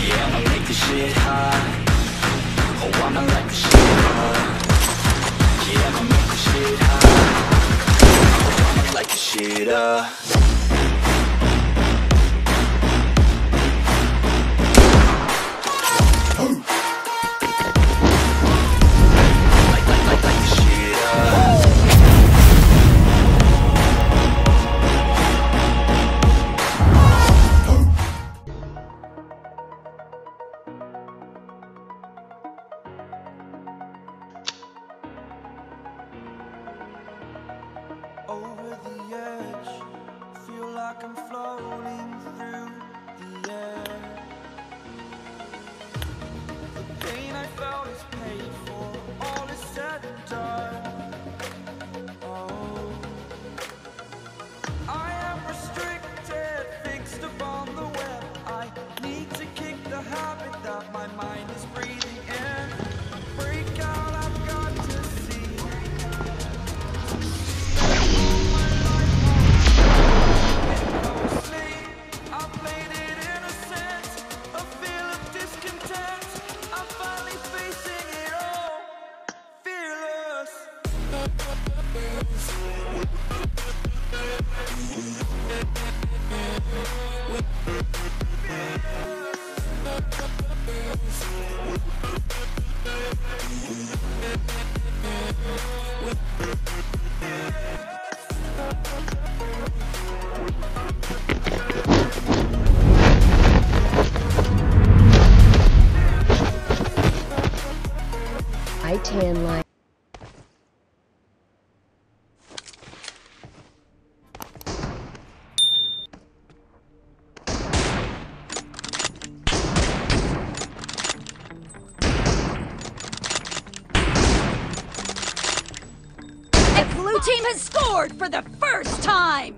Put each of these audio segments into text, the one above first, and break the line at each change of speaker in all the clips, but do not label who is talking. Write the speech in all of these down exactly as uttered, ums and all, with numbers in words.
Yeah, I'ma make this shit hot. Oh, I'ma light this shit up. Yeah, I'ma make this shit hot. Oh, I'ma light this shit up.
Over the edge, feel like I'm floating through the air. The pain I felt is paid for, all is said and done. Oh, I am restricted, fixed upon the web. I need to kick the habit that my mind is breathing in. Break out, I've got to see.
I tan line.
The blue team has scored for the first time!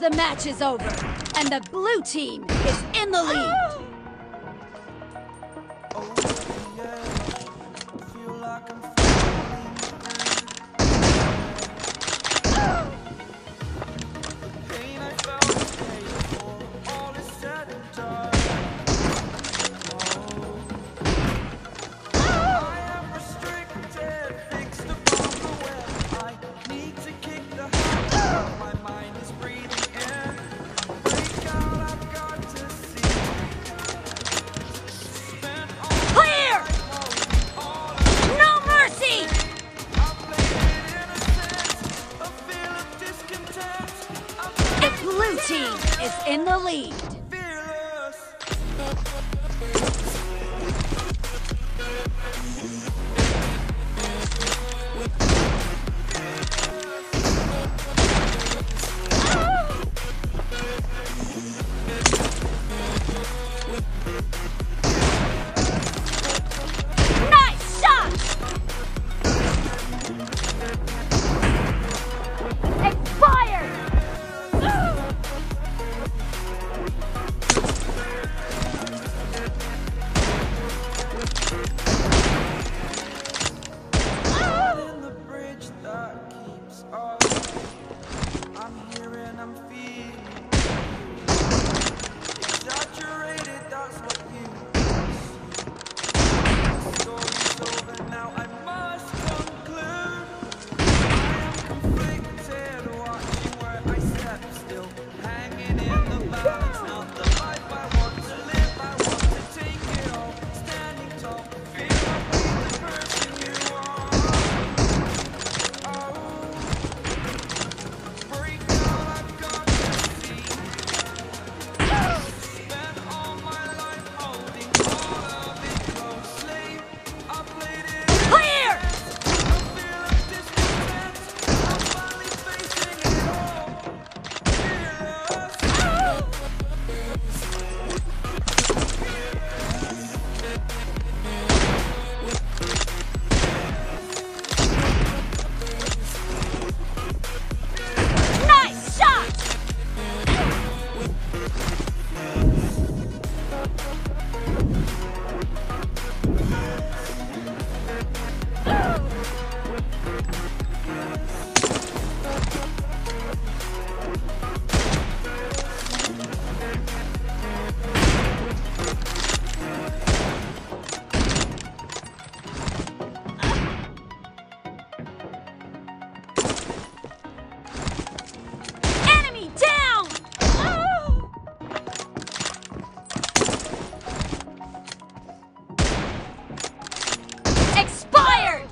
the match is over, and the blue team is in the lead.
Oh yeah, I feel like I'm falling through. The pain I felt is paid for, all is said and done. Oh, I am restricted, fixed upon the web. I need to kick the habit, my mind is breathing in. Break out, I've got to see. Spent all
Clear!
all
No mercy!
I played it innocent, a feel of discontent. I'm
The blue team is in the lead.
fearless.
Nice shot! Expired!
In the bridge that keeps us, I'm here and I'm feeling exaggerated, that's what you see. The story's over now, I must conclude. I am conflicted, watching where I step still, hanging in the balance, not the life I want to live. I want to take it all, standing tall, feel like being the person you are. Oh, break out, I've got to see. Spent all my life holding all of it closely. I played it
Clear!
a feel of discontent. I'm finally facing it all. Fearless.
Nice shot! Enemy down! Expired!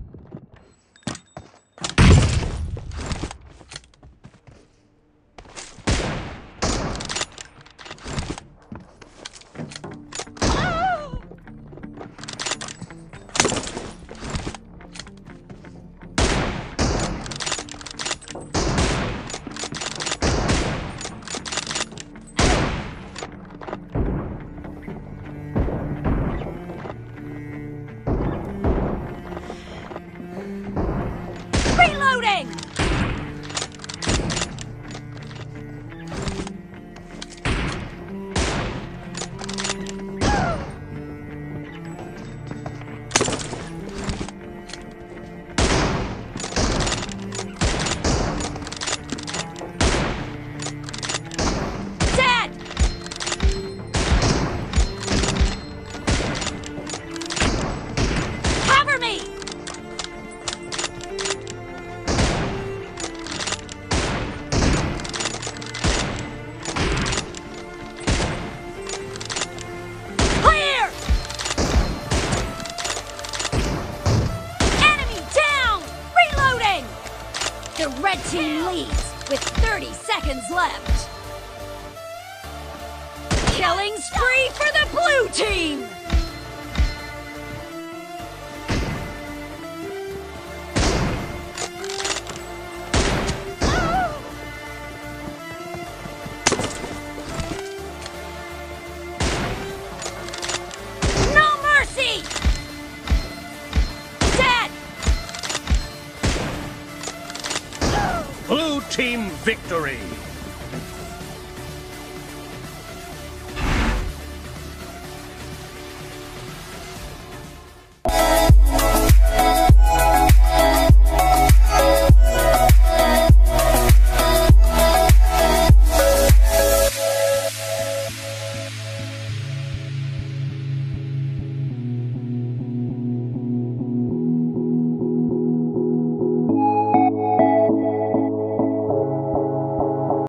Reloading! Dead! Cover me! Clear! Enemy down! Reloading! The red team leads with thirty seconds left. Killing spree for the blue team! No mercy! Dead!
Blue team victory!